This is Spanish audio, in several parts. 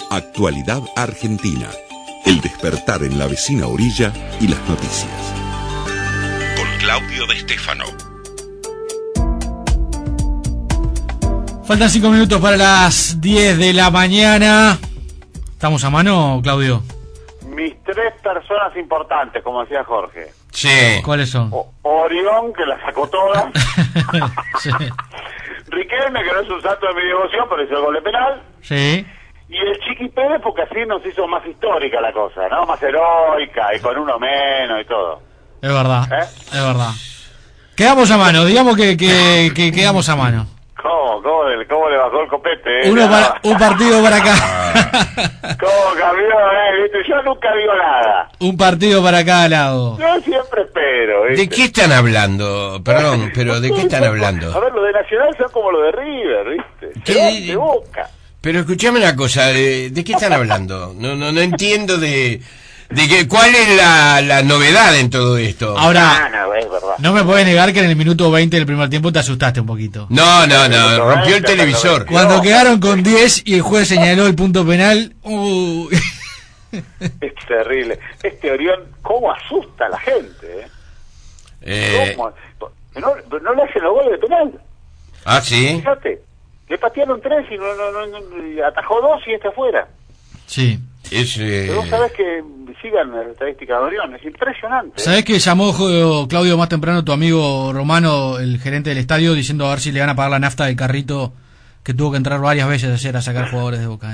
Actualidad Argentina. El despertar en la vecina orilla y las noticias. Con Claudio De Stefano. Faltan 5 minutos para las 10 de la mañana. ¿Estamos a mano, Claudio? Mis 3 personas importantes, como decía Jorge. Sí. ¿Cuáles son? Orión, que la sacó toda. Sí. Riquelme, que no es un santo de mi devoción, pero hizo el gol de penal. Sí. Y el Chiqui Pérez, porque así nos hizo más histórica la cosa, ¿no? Más heroica, y con uno menos y todo. Es verdad, es verdad. Quedamos a mano, digamos que quedamos a mano. ¿Cómo le bajó el copete? Un partido para acá. ¿Cómo cambió, ¿viste? Yo nunca digo nada. Un partido para cada lado. Yo siempre espero, ¿viste? ¿De qué están hablando? Perdón, pero ¿de qué están hablando? A ver, lo de Nacional son como lo de River, ¿viste? ¿Qué? De Boca. Pero escúchame una cosa, ¿de qué están hablando? No entiendo de que, ¿cuál es la novedad en todo esto? Ahora, No, es verdad. no me puedes negar que en el minuto 20 del primer tiempo te asustaste un poquito. No, rompió el televisor. Cuando quedaron con 10 y el juez señaló el punto penal, Es terrible. Este Orión, ¿cómo asusta a la gente? ¿Cómo? No le hacen los goles de penal. Ah, ¿sí? Fíjate, le patearon 3 y no atajó 2 y este afuera. Sí. Pero vos sabés que sigan las estadísticas de Orión, es impresionante. ¿Sabés que llamó Claudio más temprano tu amigo Romano, el gerente del estadio, diciendo a ver si le van a pagar la nafta del carrito que tuvo que entrar varias veces ayer a sacar jugadores de Boca?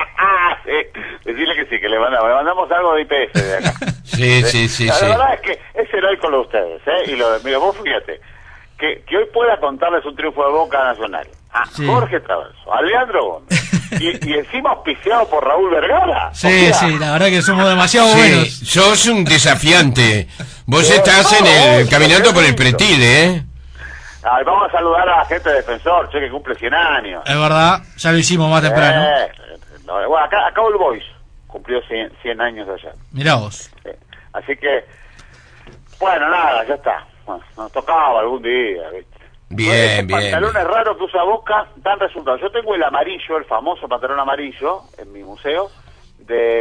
Sí, decirle que sí, que le mandamos algo de IPS de acá. Sí. La verdad es que es heroico lo de ustedes, y lo de, mira, vos fíjate, que hoy pueda contarles un triunfo de Boca Nacional. Sí. Jorge Traverso, a Leandro Gómez, y encima auspiciado por Raúl Vergara. Sí, la verdad que somos demasiado buenos. Sos un desafiante. Vos estás caminando por el pretil, Vamos a saludar a la gente de Defensor, que cumple 100 años. Es verdad, ya lo hicimos más temprano. Bueno, acá All Boys cumplió 100 años allá. Mirá vos. Así que, bueno, nada, ya está. Bueno, nos tocaba algún día, ¿viste? Bien. Pantalones raros que usa Boca dan resultados. Yo tengo el amarillo, el famoso pantalón amarillo, en mi museo, de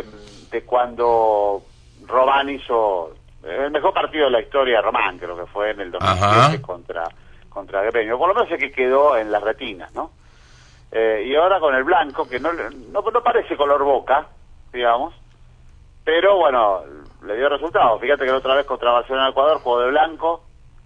cuando Román hizo el mejor partido de la historia de Román, creo que fue en el 2007 contra Gremio. Por lo menos es que quedó en las retinas, ¿no? Y ahora con el blanco, que no parece color Boca, digamos, pero bueno, le dio resultado. Fíjate que la otra vez contra Barcelona Ecuador jugó de blanco,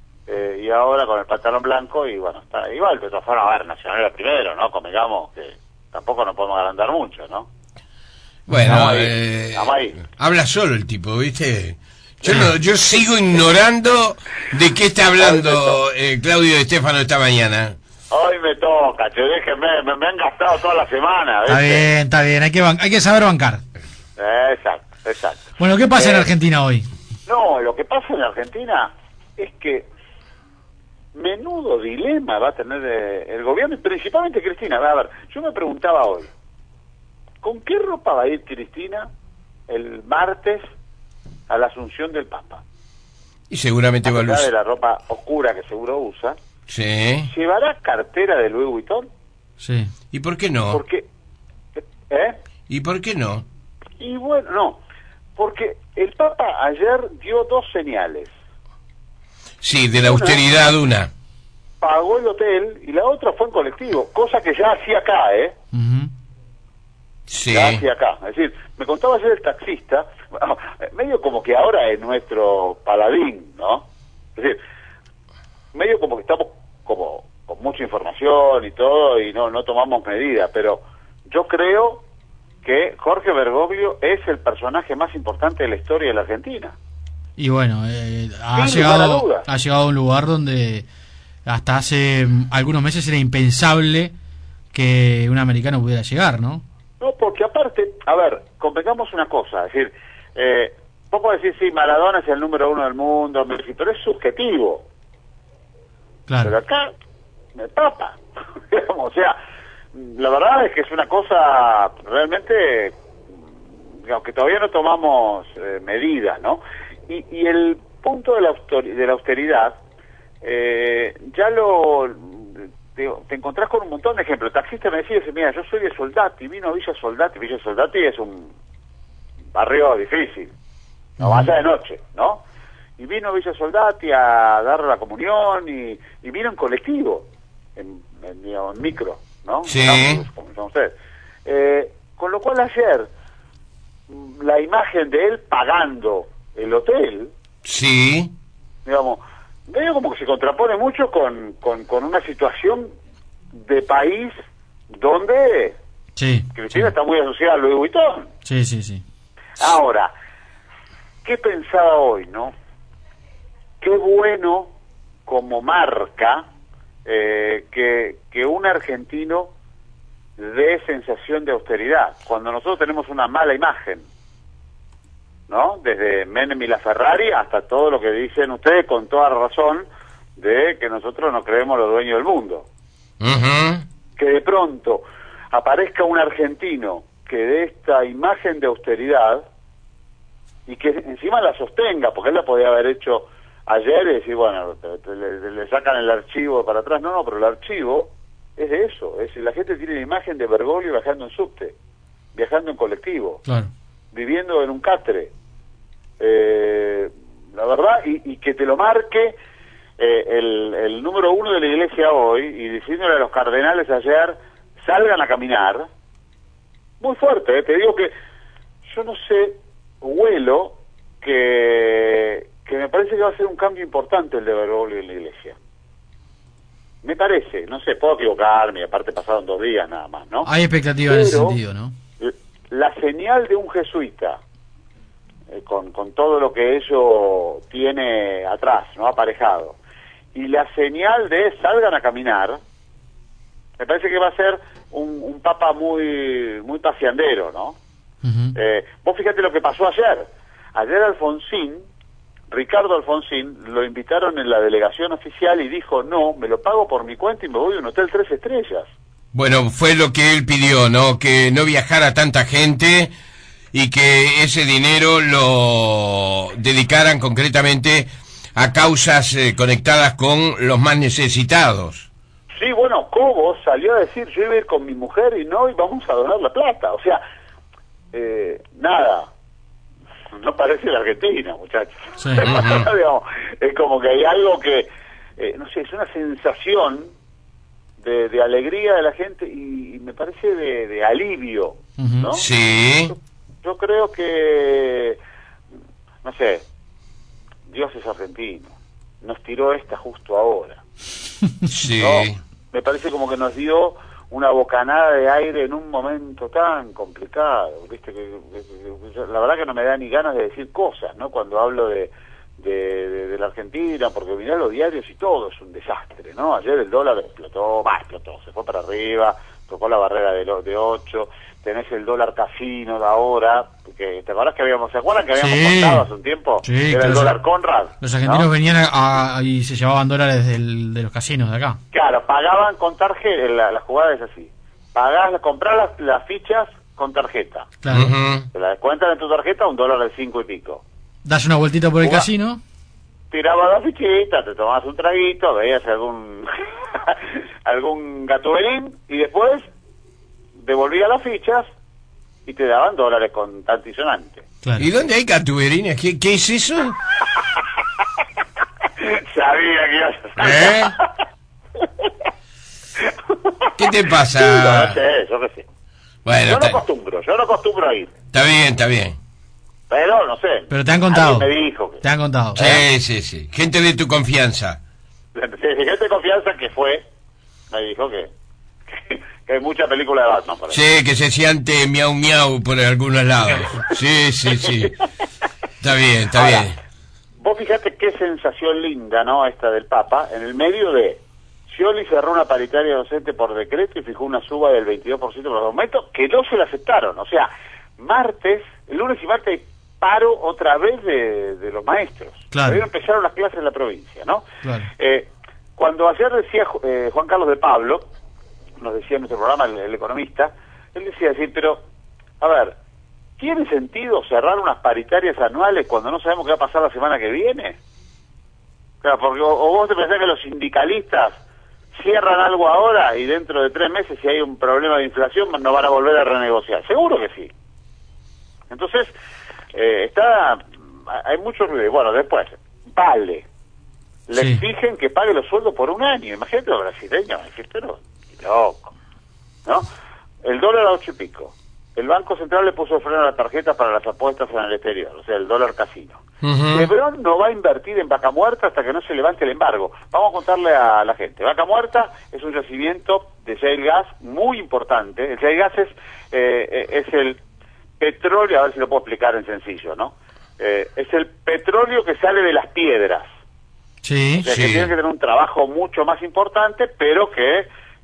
y ahora con el pantalón blanco, y bueno, está igual, de todas formas, a ver, Nacional era primero, ¿no? Convengamos que tampoco nos podemos agrandar mucho, ¿no? Bueno, estamos ahí. Habla solo el tipo, ¿viste? Yo sigo ignorando de qué está hablando Claudio De Stefano esta mañana. Hoy me toca, déjenme, me han gastado toda la semana, ¿viste? Está bien, hay que saber bancar. Exacto. Bueno, ¿qué pasa en Argentina hoy? No, lo que pasa en Argentina es que menudo dilema va a tener el gobierno, y principalmente Cristina. A ver, yo me preguntaba hoy, ¿con qué ropa va a ir Cristina el martes a la Asunción del Papa? Y seguramente va a usar de la ropa oscura que seguro usa. Sí. ¿Llevará cartera de Louis Vuitton? Sí. ¿Y por qué no? Porque, ¿Y por qué no? Y bueno, no, porque el Papa ayer dio 2 señales. Sí, de la austeridad una. Pagó el hotel y la otra fue en colectivo, cosa que ya hacía acá, Sí. Ya hacía acá. Es decir, me contaba ayer el taxista, bueno, medio como que ahora es nuestro paladín, ¿no? Es decir, medio como que estamos como con mucha información y todo y no tomamos medidas, pero yo creo que Jorge Bergoglio es el personaje más importante de la historia de la Argentina. Y bueno, ha llegado a un lugar donde hasta hace algunos meses era impensable que un americano pudiera llegar, ¿no? No, porque aparte, a ver, convengamos una cosa, es decir, vos podés decir, sí, Maradona es el número 1 del mundo, pero es subjetivo. Claro. Pero acá, el Papa, digamos, o sea, la verdad es que es una cosa realmente, aunque todavía no tomamos medidas, ¿no? Y el punto de la austeridad, ya lo te encontrás con un montón de ejemplos. El taxista me decía, mira, yo soy de Soldati, vino a Villa Soldati es un barrio difícil, no vaya de noche, ¿no? Y vino a Villa Soldati a dar la comunión y vino en colectivo, en micro, ¿no? Sí. Como son ustedes. Con lo cual ayer, la imagen de él pagando el hotel, sí, digamos, medio como que se contrapone mucho con una situación de país donde Cristina está muy asociada a Louis Vuitton. Sí. Ahora, ¿qué pensaba hoy, no? Qué bueno como marca que un argentino dé sensación de austeridad, cuando nosotros tenemos una mala imagen, ¿no? Desde Menem y la Ferrari hasta todo lo que dicen ustedes con toda razón de que nosotros no creemos los dueños del mundo. Que de pronto aparezca un argentino que dé esta imagen de austeridad y que encima la sostenga, porque él la podía haber hecho ayer y decir, bueno, le sacan el archivo para atrás. No, pero el archivo es de eso, es la gente tiene la imagen de Bergoglio viajando en subte, viajando en colectivo, viviendo en un catre. La verdad, y que te lo marque el número 1 de la iglesia hoy, y diciéndole a los cardenales ayer, salgan a caminar, muy fuerte, te digo que yo no sé, huelo que me parece que va a ser un cambio importante el de Bergoglio en la iglesia. Me parece, no sé, puedo equivocarme, aparte pasaron 2 días nada más, ¿no? Hay expectativa en ese sentido, ¿no? La señal de un jesuita, con todo lo que ello tiene atrás, ¿no? Aparejado, y la señal de salgan a caminar, me parece que va a ser un papa muy paseandero, ¿no? Vos fíjate lo que pasó ayer. Ayer Ricardo Alfonsín, lo invitaron en la delegación oficial y dijo, no, me lo pago por mi cuenta y me voy a un hotel 3 estrellas. Bueno, fue lo que él pidió, ¿no? Que no viajara tanta gente y que ese dinero lo dedicaran concretamente a causas conectadas con los más necesitados. Sí, bueno, Cobos salió a decir, yo iba a ir con mi mujer y vamos a donar la plata. O sea, nada, no parece la Argentina, muchachos. Sí. Digamos, es como que hay algo que, no sé, es una sensación de alegría de la gente y me parece de alivio, ¿no? Sí. Yo creo que, no sé, Dios es argentino, nos tiró esta justo ahora. Sí. ¿No? Me parece como que nos dio una bocanada de aire en un momento tan complicado, viste que la verdad que no me da ni ganas de decir cosas, ¿no? Cuando hablo de la Argentina, porque mirá los diarios y todo es un desastre, ¿no? Ayer el dólar explotó, se fue para arriba, tocó la barrera de 8, tenés el dólar casino de ahora, que ¿te acordás que ¿se acuerdan que habíamos contado hace un tiempo? Sí, era el dólar Conrad. Los argentinos, ¿no? Venían y se llevaban dólares de los casinos de acá. Claro, pagaban con tarjeta, la jugada es así, comprás las fichas con tarjeta, claro. Te la descuentan en tu tarjeta $1 de 5 y pico. Das una vueltita por el casino, tirabas la fichita, te tomabas un traguito, veías algún gatubelín y después devolvías las fichas y te daban dólares con tanto y sonante. Claro. ¿Y dónde hay gatuberines? ¿Qué es eso? Sabía que ibas a saber. ¿Qué te pasa? Sí, no sé, yo qué sé. Bueno, yo no acostumbro a ir. Está bien. Pero, no sé. Pero te han contado. Alguien me dijo que... Te han contado. Sí. Gente de tu confianza. Sí, gente de confianza que fue, me dijo que hay mucha película de Batman por ahí. Sí, que se siente miau miau por algunos lados. Sí. Está bien. Vos fijate qué sensación linda, ¿no? Esta del Papa, en el medio de... Scioli cerró una paritaria docente por decreto y fijó una suba del 22% por los aumentos, que no se la aceptaron. O sea, el lunes y martes hay paro otra vez de los maestros. Claro. Ahí empezaron las clases en la provincia, ¿no? Claro. Cuando ayer decía Juan Carlos de Pablo, nos decía en nuestro programa el economista, él decía así, pero, a ver, ¿tiene sentido cerrar unas paritarias anuales cuando no sabemos qué va a pasar la semana que viene? Claro, porque o vos te pensás que los sindicalistas cierran algo ahora y dentro de 3 meses, si hay un problema de inflación, no van a volver a renegociar. Seguro que sí. Entonces, hay mucho ruido. Bueno, después, vale. Le exigen que pague los sueldos por 1 año. Imagínate los brasileños, pero loco, ¿no? El dólar a 8 y pico. El Banco Central le puso freno a las tarjetas para las apuestas en el exterior, o sea, el dólar casino. Chevron no va a invertir en Vaca Muerta hasta que no se levante el embargo. Vamos a contarle a la gente. Vaca Muerta es un yacimiento de shale gas muy importante. El shale gas es el petróleo, a ver si lo puedo explicar en sencillo, ¿no? Es el petróleo que sale de las piedras. Sí, o sea, que tiene que tener un trabajo mucho más importante, pero que,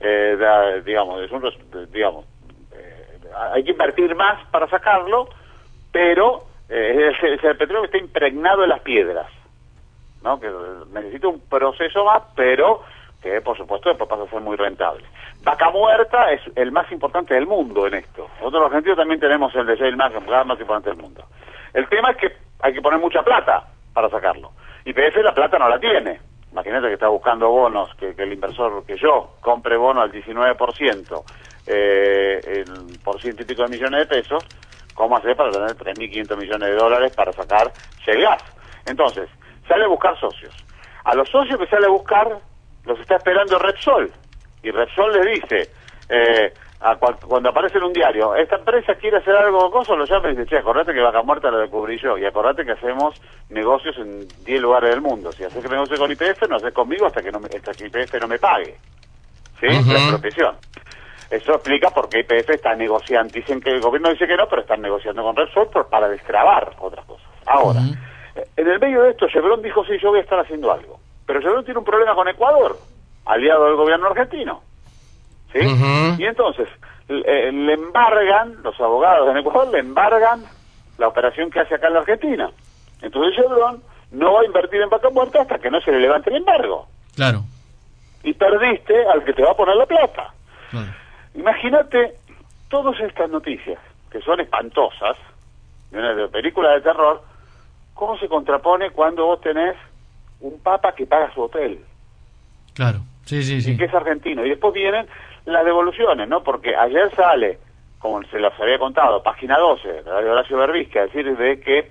hay que invertir más para sacarlo, pero es el petróleo que está impregnado en las piedras, ¿no? Que necesita un proceso más, pero que por supuesto después pasa a ser muy rentable. Vaca Muerta es el más importante del mundo en esto. Nosotros los argentinos también tenemos el de shale más importante del mundo. El tema es que hay que poner mucha plata para sacarlo. YPF la plata no la tiene. Imagínate que está buscando bonos, que el inversor, que yo, compre bono al 19%, por ciento y pico de millones de pesos. ¿Cómo hacer para tener 3.500 millones de dólares para sacar shale gas? Entonces, sale a buscar socios. A los socios que sale a buscar, los está esperando Repsol. Y Repsol les dice, cuando aparece en un diario, esta empresa quiere hacer algo con cosas, lo llama y dice, che, acordate que Vaca Muerta lo descubrí yo, y acordate que hacemos negocios en 10 lugares del mundo. Si haces que negocio con YPF, no haces conmigo hasta que YPF no me pague. ¿Sí? La expropiación. Eso explica por qué YPF está negociando. Dicen que el gobierno dice que no, pero están negociando con Repsol para destrabar otras cosas. Ahora, en el medio de esto, Chevron dijo, sí, yo voy a estar haciendo algo. Pero Chevron tiene un problema con Ecuador, aliado del gobierno argentino. ¿Sí? Y entonces, le embargan, los abogados en Ecuador le embargan la operación que hace acá en la Argentina. Entonces Chevron no va a invertir en Vaca Muerta hasta que no se le levante el embargo. Claro. Y perdiste al que te va a poner la plata. Claro. Imagínate todas estas noticias, que son espantosas, de películas de terror, cómo se contrapone cuando vos tenés un papa que paga su hotel. Claro, sí. Y que es argentino. Y después vienen las devoluciones, ¿no? Porque ayer sale, como se los había contado, página 12, de Horacio Berbisky, a decir de que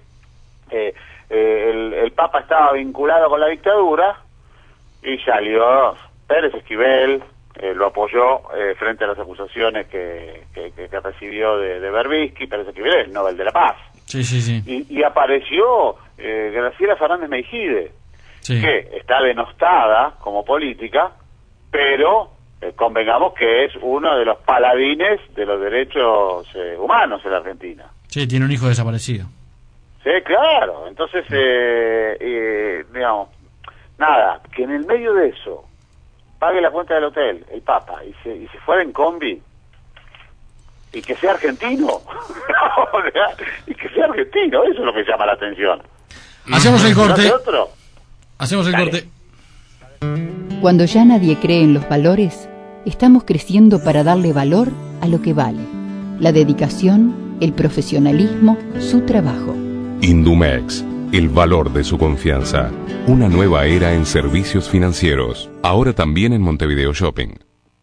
el papa estaba vinculado con la dictadura, y salió Pérez Esquivel, lo apoyó frente a las acusaciones que recibió de Berbisky. Pérez Esquivel es el Nobel de la Paz. Sí. Y apareció Graciela Fernández Meijide, que está denostada como política, pero convengamos que es uno de los paladines de los derechos humanos en la Argentina. Sí, tiene un hijo desaparecido. Sí, claro. Entonces, digamos, nada, que en el medio de eso pague la cuenta del hotel, el Papa, y se fuera en combi, y que sea argentino. Y que sea argentino, eso es lo que llama la atención. Hacemos el corte. Hacemos el corte. Cuando ya nadie cree en los valores, estamos creciendo para darle valor a lo que vale. La dedicación, el profesionalismo, su trabajo. Indumex, el valor de su confianza. Una nueva era en servicios financieros. Ahora también en Montevideo Shopping.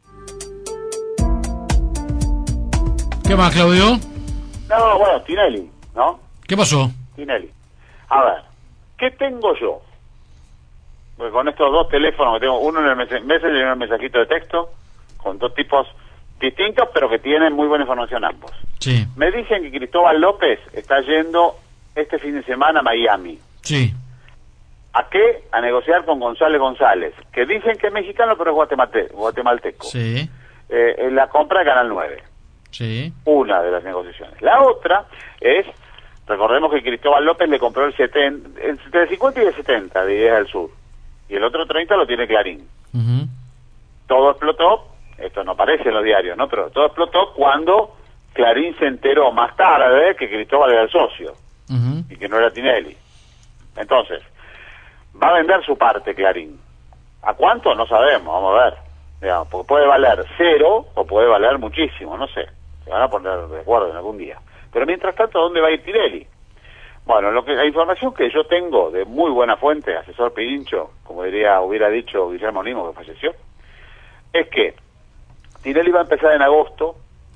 ¿Qué más, Claudio? No, bueno, Tinelli, ¿no? ¿Qué pasó? Tinelli. A ver, ¿qué tengo yo? Pues con estos dos teléfonos que tengo, uno en el Messenger y uno en el mensajito de texto, con dos tipos distintos, pero que tienen muy buena información ambos. Sí. Me dicen que Cristóbal López está yendo este fin de semana a Miami. Sí. ¿A qué? A negociar con González, que dicen que es mexicano, pero es guatemalteco. Sí. En la compra de Canal 9. Sí. Una de las negociaciones. La otra es, recordemos que Cristóbal López le compró el 50 y el 70 de Ideas del Sur. Y el otro 30 lo tiene Clarín. Todo explotó, esto no aparece en los diarios, ¿no? Pero todo explotó cuando Clarín se enteró más tarde que Cristóbal era el socio. Y que no era Tinelli. Entonces, va a vender su parte Clarín. ¿A cuánto? No sabemos, vamos a ver. Digamos, porque puede valer 0 o puede valer muchísimo, no sé. Se van a poner de acuerdo en algún día. Pero mientras tanto, ¿a dónde va a ir Tinelli? Bueno, la información que yo tengo de muy buena fuente, asesor Pirincho, como hubiera dicho Guillermo Limo, que falleció, es que Tinelli va a empezar en agosto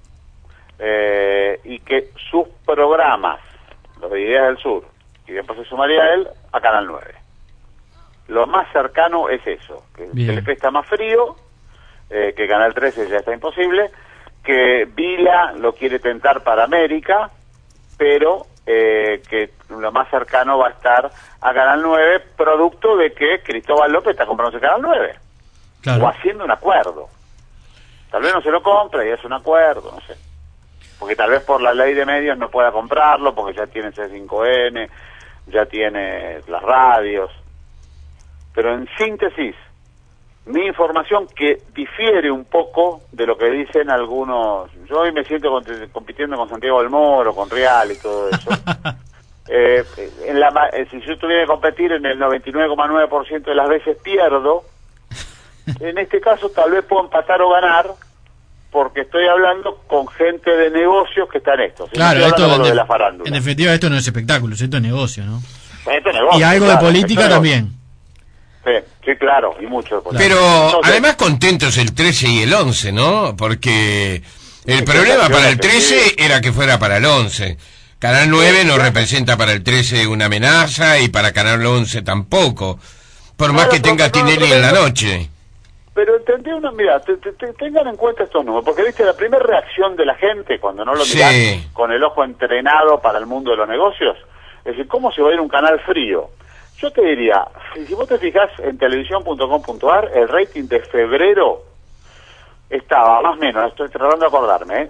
y que sus programas, los de Ideas del Sur, y después se sumaría él a Canal 9. Lo más cercano es eso, que Telefe está más frío, que Canal 13 ya está imposible, que Vila lo quiere tentar para América, pero que lo más cercano va a estar a Canal 9, producto de que Cristóbal López está comprándose Canal 9, claro, o haciendo un acuerdo. Tal vez no se lo compra y es un acuerdo, no sé. Porque tal vez por la ley de medios no pueda comprarlo, porque ya tiene C5N, ya tiene las radios. Pero en síntesis, mi información, que difiere un poco de lo que dicen algunos. Yo hoy me siento compitiendo con Santiago del Moro, con Real y todo eso. Si yo tuviera que competir, en el 99,9% de las veces pierdo. En este caso tal vez puedo empatar o ganar, porque estoy hablando con gente de negocios que está en esto. Claro, esto de la farándula. En definitiva, esto no es espectáculo, esto es negocio, ¿no? Esto es negocio, y algo de política también. Sí, claro, y mucho de política. Pero entonces, además contentos el 13 y el 11, ¿no? Porque el problema para el 13 era que fuera para el 11. Canal 9 no representa para el 13 una amenaza, y para Canal 11 tampoco, por más que tenga Tinelli en la noche. Pero entendí mira, tengan en cuenta estos números, porque viste, la primera reacción de la gente cuando no lo miran con el ojo entrenado para el mundo de los negocios, es decir, ¿cómo se va a ir un canal frío? Yo te diría, si vos te fijas en televisión.com.ar, el rating de febrero estaba más o menos, estoy tratando de acordarme,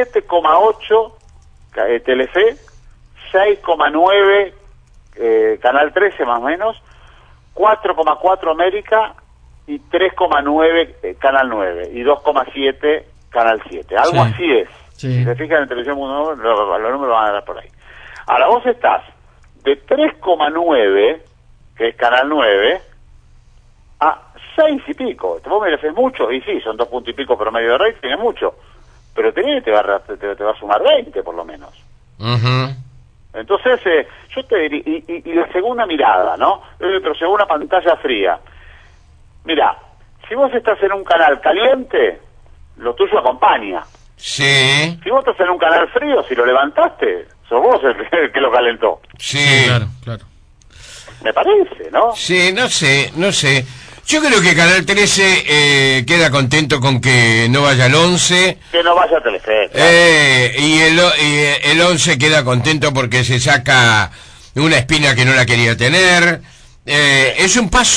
7,8 Telefe, 6,9 Canal 13 más o menos, 4,4 América y 3,9 Canal 9 y 2,7 Canal 7. Algo así es. Sí. Si te fijas en televisión.com, los números van a dar por ahí. Ahora vos estás de 3,9, que es Canal 9, a 6 y pico. Vos me decís mucho, y sí, son 2 puntos y pico promedio de rating, es mucho. Pero te va a sumar 20 por lo menos. Entonces, yo te diría, y la segunda mirada, ¿no? Pero según una pantalla fría. Mira, si vos estás en un canal caliente, lo tuyo acompaña. Sí. Si vos estás en un canal frío, si lo levantaste, sos vos el que lo calentó. Sí. Claro. Me parece, ¿no? Sí, no sé. Yo creo que Canal 13 queda contento con que no vaya el 11. Que no vaya a Telefe. Claro. Y el 11 queda contento porque se saca una espina que no la quería tener. Es un paso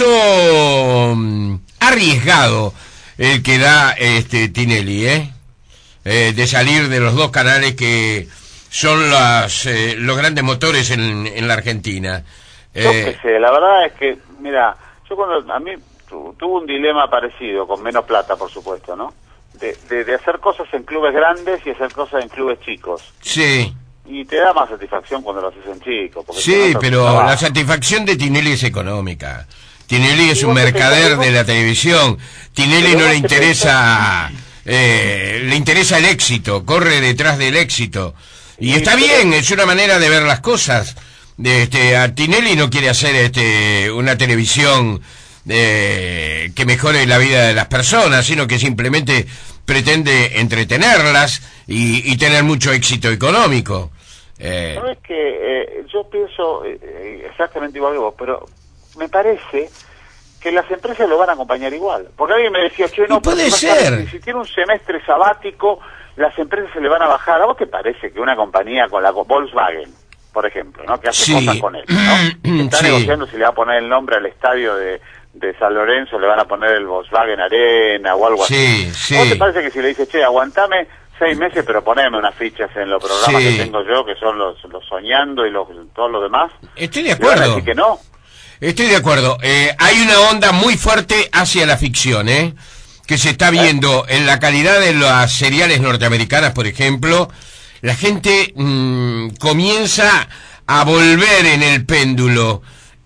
arriesgado el que da Tinelli, de salir de los dos canales que son los grandes motores en la Argentina. Yo qué sé, la verdad es que, mira, a mí tuve un dilema parecido, con menos plata, por supuesto, ¿no? De hacer cosas en clubes grandes y hacer cosas en clubes chicos. Sí. Y te da más satisfacción cuando lo haces en chico. Sí, pero la satisfacción de Tinelli es económica. Tinelli es un mercader de la televisión. Tinelli no le interesa, le interesa el éxito, corre detrás del éxito. Y está bien, es una manera de ver las cosas. A Tinelli no quiere hacer una televisión que mejore la vida de las personas, sino que simplemente pretende entretenerlas y tener mucho éxito económico. ¿Sabes que yo pienso exactamente igual que vos, pero me parece que las empresas lo van a acompañar igual? Porque alguien me decía, che, no, puede ser. Si tiene un semestre sabático, las empresas se le van a bajar. ¿A vos te parece que una compañía con la Volkswagen, por ejemplo, ¿no?, que hace cosas con él, ¿no?, está negociando si le va a poner el nombre al estadio de San Lorenzo, le van a poner el Volkswagen Arena o algo así? ¿Vos te parece que si le dices, che, aguantame 6 meses, pero poneme unas fichas en los programas que tengo yo, que son los Soñando y todos los demás? Estoy de acuerdo. Así que no. Estoy de acuerdo. Hay una onda muy fuerte hacia la ficción, que se está viendo en la calidad de las seriales norteamericanas, por ejemplo. La gente comienza a volver en el péndulo,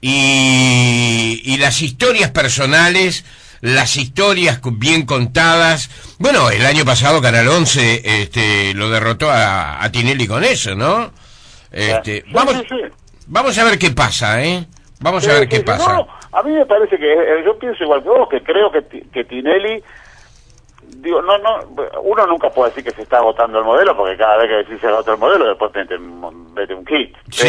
y las historias personales, las historias bien contadas. Bueno, el año pasado Canal 11 lo derrotó a Tinelli con eso, ¿no? Vamos a ver qué pasa, Vamos a ver qué pasa. No, a mí me parece que yo pienso igual que vos, que creo que Tinelli digo, uno nunca puede decir que se está agotando el modelo, porque cada vez que decís se agota el modelo, después vete un kit. Sí.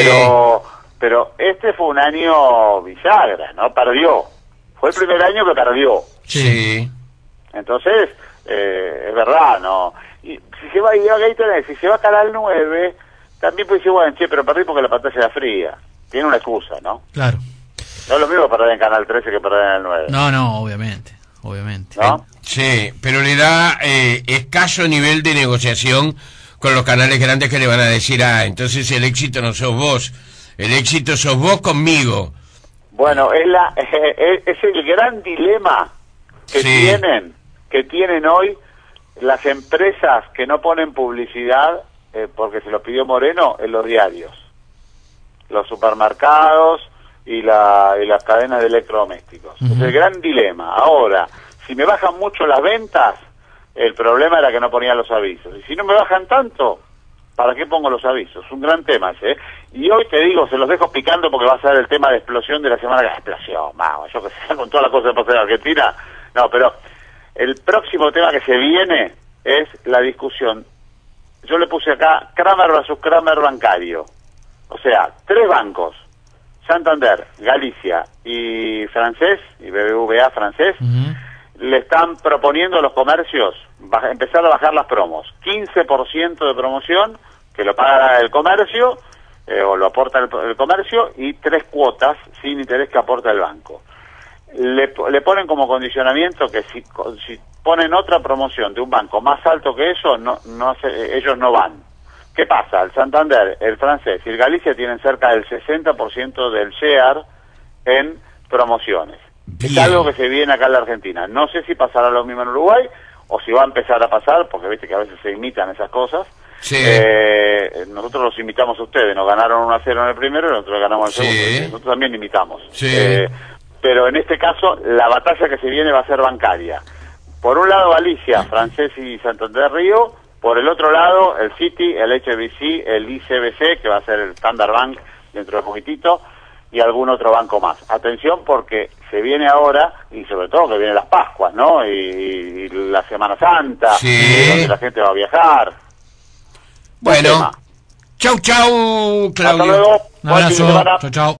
Pero este fue un año bisagra, ¿no? Perdió. Fue el primer año que perdió. Sí. Entonces, es verdad, ¿no? Y si se va, si se va a Canal 9, también puede decir, bueno, che, pero perdí porque la pantalla era fría. Tiene una excusa, ¿no? Claro. No es lo mismo perder en Canal 13 que perder en el 9. No, obviamente. ¿No? Sí, pero le da escaso nivel de negociación con los canales grandes que le van a decir, entonces el éxito no sos vos, el éxito sos vos conmigo. Bueno, es el gran dilema que tienen hoy las empresas que no ponen publicidad, porque se lo pidió Moreno, en los diarios, los supermercados y las cadenas de electrodomésticos. Es el gran dilema. Ahora, si me bajan mucho las ventas, el problema era que no ponían los avisos. Y si no me bajan tanto, ¿para qué pongo los avisos? Un gran tema ese, ¿eh? Y hoy te digo, se los dejo picando porque va a ser el tema de explosión de la semana. Explosión, vamos, yo que sé, con toda la cosa que pasa en Argentina. No, pero el próximo tema que se viene es la discusión. Yo le puse acá Kramer versus Kramer bancario. O sea, 3 bancos. Santander, Galicia y francés, y BBVA francés, le están proponiendo a los comercios empezar a bajar las promos. 15% de promoción, que lo paga el comercio, o lo aporta el comercio, y 3 cuotas sin interés que aporta el banco. Le ponen como condicionamiento que si ponen otra promoción de un banco más alto que eso, ellos no van. ¿Qué pasa? El Santander, el francés y el Galicia tienen cerca del 60% del share en promociones. Bien. Es algo que se viene acá en la Argentina. No sé si pasará lo mismo en Uruguay o si va a empezar a pasar, porque viste que a veces se imitan esas cosas. Sí. Nosotros los imitamos a ustedes. Nos ganaron 1-0 en el primero y nosotros ganamos el segundo. Sí. Nosotros también imitamos. Sí. Pero en este caso, la batalla que se viene va a ser bancaria. Por un lado, Galicia, francés y Santander Río. Por el otro lado, el Citi, el HSBC, el ICBC, que va a ser el Standard Bank dentro de poquitito, y algún otro banco más. Atención porque se viene ahora, y sobre todo que vienen las Pascuas, ¿no? Y la Semana Santa, donde la gente va a viajar. Bueno, chau, Claudio. Hasta luego. Un abrazo. Chau.